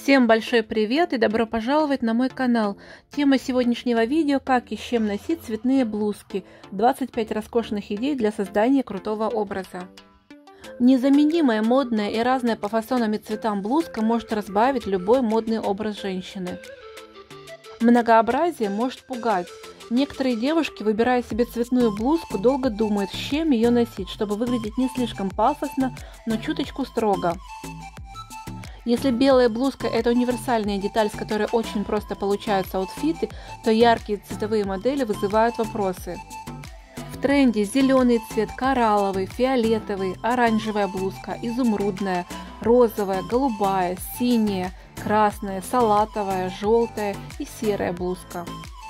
Всем большой привет и добро пожаловать на мой канал. Тема сегодняшнего видео: как и с чем носить цветные блузки. 25 роскошных идей для создания крутого образа. Незаменимая, модная и разная по фасонам и цветам блузка может разбавить любой модный образ женщины. Многообразие может пугать. Некоторые девушки, выбирая себе цветную блузку, долго думают, с чем ее носить, чтобы выглядеть не слишком пафосно, но чуточку строго. Если белая блузка — это универсальная деталь, с которой очень просто получаются аутфиты, то яркие цветовые модели вызывают вопросы. В тренде зеленый цвет, коралловый, фиолетовый, оранжевая блузка, изумрудная, розовая, голубая, синяя, красная, салатовая, желтая и серая блузка.